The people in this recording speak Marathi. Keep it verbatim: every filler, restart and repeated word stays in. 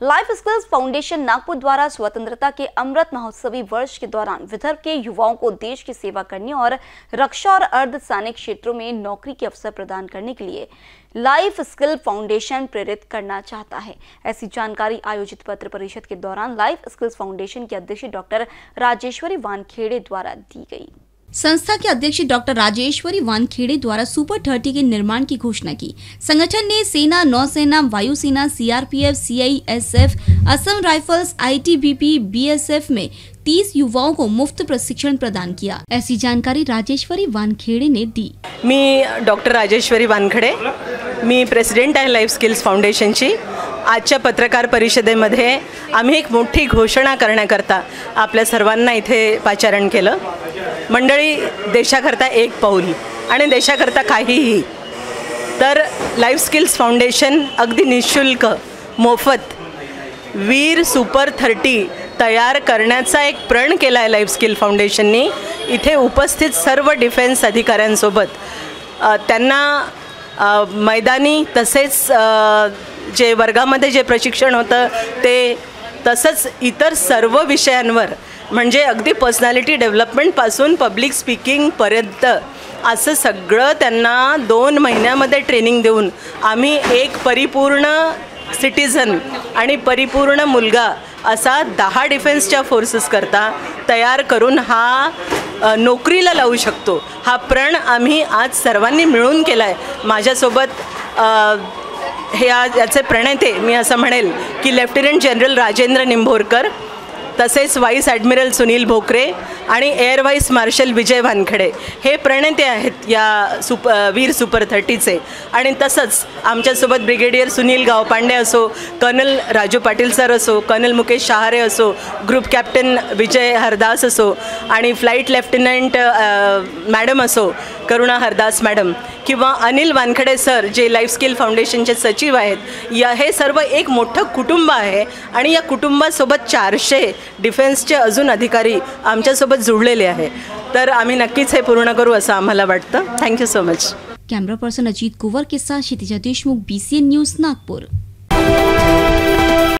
लाइफ स्किल्स फाउंडेशन नागपुर द्वारा स्वतंत्रता के अमृत महोत्सवी वर्ष के दौरान विदर्भ के युवाओं को देश की सेवा करने और रक्षा और अर्धसैनिक क्षेत्रों में नौकरी के अवसर प्रदान करने के लिए लाइफ स्किल फाउंडेशन प्रेरित करना चाहता है। ऐसी जानकारी आयोजित पत्र परिषद के दौरान लाइफ स्किल्स फाउंडेशन की अध्यक्ष डॉक्टर राजेश्वरी वानखेड़े द्वारा दी गई। संस्था के अध्यक्ष डॉक्टर राजेश्वरी वानखेड़े द्वारा सुपर थर्टी के निर्माण की घोषणा की। संगठन ने सेना, नौसेना, वायुसेना, CRPF, CISF, Assam Rifles, ITBP, BSF में तीस युवाओं को मुफ्त प्रशिक्षण प्रदान किया। ऐसी जानकारी राजेश्वरी वानखेड़े ने दी। मी डॉक्टर राजेश्वरी वानखेड़े, मी प्रेसिडेंट आहे लाइफ स्किल्स फाउंडेशनची। आजच्या पत्रकार परिषदेमध्ये आम्ही एक मोठी घोषणा करण्याकरता आपल्या सर्वांना इथे पाचारण केलं। मंडळी, देशाकरता एक पाऊल आणि देशाकरता काहीही, तर लाइफ स्किल्स फाउंडेशन अगदी निशुल्क मोफत वीर सुपर थर्टी तयार करण्याचा एक प्रण केला आहे लाइफ स्किल फाउंडेशननी। इथे उपस्थित सर्व डिफेन्स अधिकाऱ्यांसोबत त्यांना मैदानी तसेच जे वर्गामध्ये जे प्रशिक्षण होतं ते, तसंच इतर सर्व विषयांवर, म्हणजे अगदी पर्सनॅलिटी डेव्हलपमेंटपासून पब्लिक स्पीकिंगपर्यंत असं सगळं त्यांना दोन महिन्यामध्ये ट्रेनिंग देऊन आम्ही एक परिपूर्ण सिटीजन आणि परिपूर्ण मुलगा असा दहा डिफेन्सच्या फोर्सेस करता तयार करून हा नोकरीला लावू शकतो, हा प्रण आम्ही आज सर्वांनी मिळून केला आहे। माझ्यासोबत हे आज याचे प्रणेते मी असं म्हणेल की लेफ्टनंट जनरल राजेंद्र निंभोरकर, तसेच वाईस ॲडमिरल सुनील भोकरे आणि air vice marshal Vijay Wankhede हे प्रणेते आहेत या सुप वीर सुपर थर्टीचे। आणि तसंच आमच्यासोबत ब्रिगेडियर सुनील गावपांडे असो, कर्नल राजू पाटील सर असो, कर्नल मुकेश शहारे असो, ग्रुप कॅप्टन विजय हरदास असो आणि फ्लाईट लेफ्टनंट मॅडम असो करुणा हरदास मॅडम, किंवा अनिल वानखेड़े सर जे लाइफ स्किल फाउंडेशनचे सचिव आहेत, या हे सर्व एक मोठं कुटुंब आहे आणि या कुटुंबासोबत चारशे डिफेन्सचे अजून अधिकारी आमच्यासोबत जुळलेले आहे। तर आम्ही नक्कीच हे पूर्ण करू असं आम्हाला वाटतं। Thank you so much. Camera person Ajit Kunwar के साथ क्षितिजा देशमुख, बीसीएन न्यूज, नागपुर।